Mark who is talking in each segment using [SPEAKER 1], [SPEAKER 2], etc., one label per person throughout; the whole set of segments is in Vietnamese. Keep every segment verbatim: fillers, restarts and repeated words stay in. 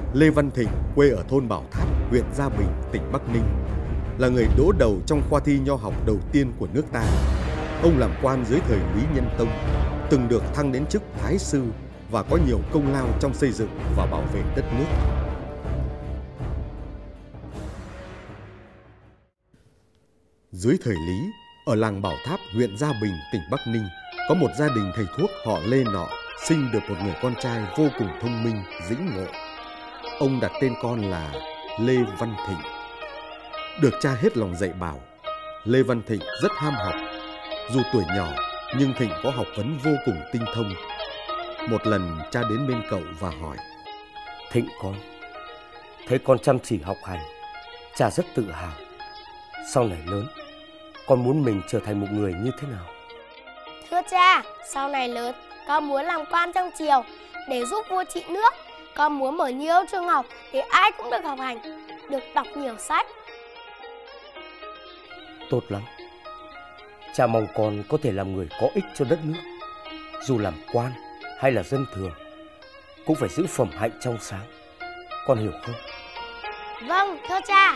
[SPEAKER 1] Lê Văn Thịnh, quê ở thôn Bảo Tháp, huyện Gia Bình, tỉnh Bắc Ninh, là người đỗ đầu trong khoa thi nho học đầu tiên của nước ta. Ông làm quan dưới thời Lý Nhân Tông, từng được thăng đến chức thái sư và có nhiều công lao trong xây dựng và bảo vệ đất nước. Dưới thời Lý, ở làng Bảo Tháp, huyện Gia Bình, tỉnh Bắc Ninh, có một gia đình thầy thuốc họ Lê nọ sinh được một người con trai vô cùng thông minh, dĩnh ngộ. Ông đặt tên con là Lê Văn Thịnh. Được cha hết lòng dạy bảo, Lê Văn Thịnh rất ham học. Dù tuổi nhỏ, nhưng Thịnh có học vấn vô cùng tinh thông. Một lần cha đến bên cậu và hỏi:
[SPEAKER 2] Thịnh con, thấy con chăm chỉ học hành, cha rất tự hào. Sau này lớn, con muốn mình trở thành một người như thế nào?
[SPEAKER 3] Thưa cha, sau này lớn, con muốn làm quan trong triều để giúp vua trị nước. Con muốn mở nhiều trường học để ai cũng được học hành, được đọc nhiều sách.
[SPEAKER 2] Tốt lắm. Cha mong con có thể làm người có ích cho đất nước. Dù làm quan hay là dân thường, cũng phải giữ phẩm hạnh trong sáng. Con hiểu không?
[SPEAKER 3] Vâng, thưa cha.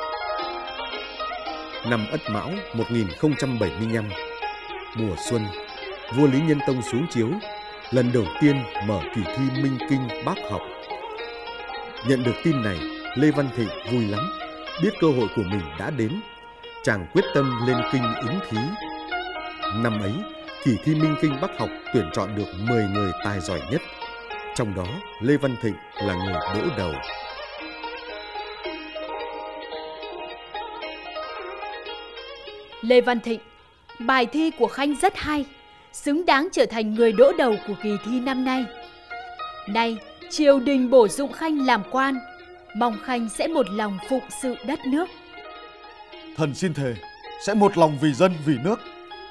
[SPEAKER 1] Năm Ất Mão một nghìn không trăm bảy mươi lăm, mùa xuân, vua Lý Nhân Tông xuống chiếu, lần đầu tiên mở kỳ thi Minh Kinh bác học. Nhận được tin này, Lê Văn Thịnh vui lắm, biết cơ hội của mình đã đến. Chàng quyết tâm lên kinh ứng thí. Năm ấy, kỳ thi Minh Kinh bác học tuyển chọn được mười người tài giỏi nhất. Trong đó, Lê Văn Thịnh là người đỗ đầu.
[SPEAKER 4] Lê Văn Thịnh, bài thi của Khanh rất hay, xứng đáng trở thành người đỗ đầu của kỳ thi năm nay. Nay, triều đình bổ dụng Khanh làm quan, mong Khanh sẽ một lòng phụng sự đất nước.
[SPEAKER 5] Thần xin thề sẽ một lòng vì dân vì nước.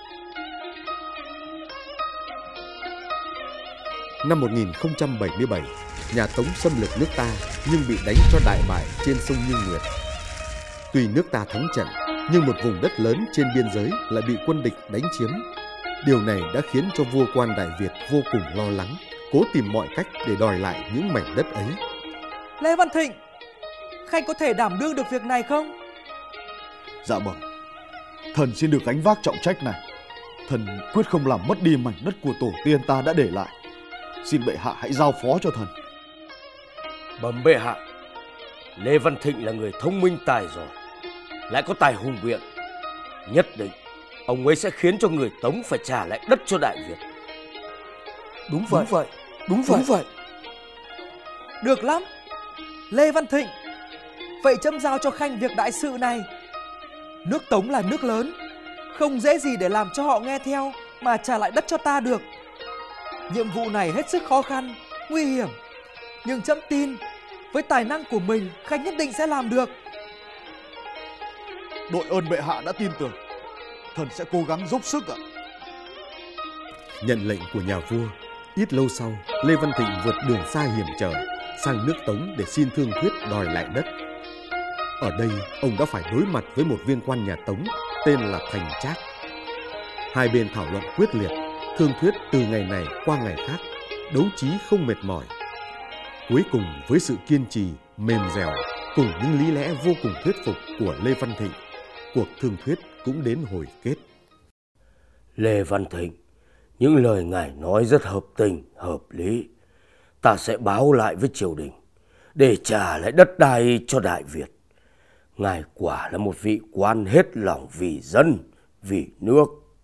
[SPEAKER 1] Năm một nghìn không trăm bảy mươi bảy, nhà Tống xâm lược nước ta nhưng bị đánh cho đại bại trên sông Như Nguyệt. Tuy nước ta thắng trận, nhưng một vùng đất lớn trên biên giới lại bị quân địch đánh chiếm. Điều này đã khiến cho vua quan Đại Việt vô cùng lo lắng, cố tìm mọi cách để đòi lại những mảnh đất ấy.
[SPEAKER 6] Lê Văn Thịnh, Khanh có thể đảm đương được việc này không?
[SPEAKER 5] Dạ bẩm, thần xin được gánh vác trọng trách này. Thần quyết không làm mất đi mảnh đất của tổ tiên ta đã để lại. Xin bệ hạ hãy giao phó cho thần.
[SPEAKER 2] Bẩm bệ hạ, Lê Văn Thịnh là người thông minh tài giỏi, lại có tài hùng biện. Nhất định ông ấy sẽ khiến cho người Tống phải trả lại đất cho Đại Việt.
[SPEAKER 6] Đúng vậy, đúng vậy, đúng vậy. Đúng vậy. Được lắm, Lê Văn Thịnh, vậy chấm giao cho Khanh việc đại sự này. Nước Tống là nước lớn, không dễ gì để làm cho họ nghe theo mà trả lại đất cho ta được. Nhiệm vụ này hết sức khó khăn, nguy hiểm, nhưng chấm tin với tài năng của mình, Khanh nhất định sẽ làm được.
[SPEAKER 5] Đội ơn bệ hạ đã tin tưởng, thần sẽ cố gắng dốc sức ạ.
[SPEAKER 1] Nhận lệnh của nhà vua, ít lâu sau, Lê Văn Thịnh vượt đường xa hiểm trở sang nước Tống để xin Thương Thuyết đòi lại đất. Ở đây, ông đã phải đối mặt với một viên quan nhà Tống tên là Thành Trác. Hai bên thảo luận quyết liệt, Thương Thuyết từ ngày này qua ngày khác, đấu trí không mệt mỏi. Cuối cùng với sự kiên trì, mềm dẻo cùng những lý lẽ vô cùng thuyết phục của Lê Văn Thịnh, cuộc thương thuyết cũng đến hồi kết.
[SPEAKER 2] Lê Văn Thịnh, những lời ngài nói rất hợp tình, hợp lý. Ta sẽ báo lại với triều đình để trả lại đất đai cho Đại Việt. Ngài quả là một vị quan hết lòng vì dân, vì nước.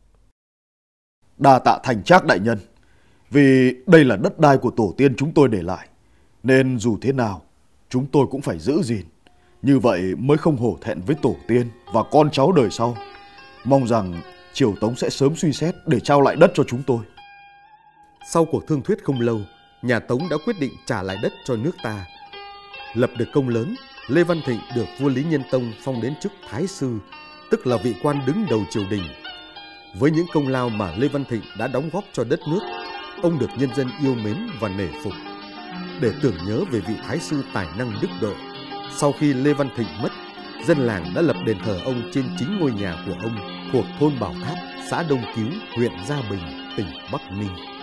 [SPEAKER 5] Đa tạ Thành Trác đại nhân. Vì đây là đất đai của tổ tiên chúng tôi để lại, nên dù thế nào chúng tôi cũng phải giữ gìn. Như vậy mới không hổ thẹn với tổ tiên và con cháu đời sau. Mong rằng triều Tống sẽ sớm suy xét để trao lại đất cho chúng tôi.
[SPEAKER 1] Sau cuộc thương thuyết không lâu, nhà Tống đã quyết định trả lại đất cho nước ta. Lập được công lớn, Lê Văn Thịnh được vua Lý Nhân Tông phong đến chức thái sư, tức là vị quan đứng đầu triều đình. Với những công lao mà Lê Văn Thịnh đã đóng góp cho đất nước, ông được nhân dân yêu mến và nể phục. Để tưởng nhớ về vị thái sư tài năng đức độ, sau khi Lê Văn Thịnh mất, dân làng đã lập đền thờ ông trên chính ngôi nhà của ông thuộc thôn Bảo Tháp, xã Đông Cứu, huyện Gia Bình, tỉnh Bắc Ninh.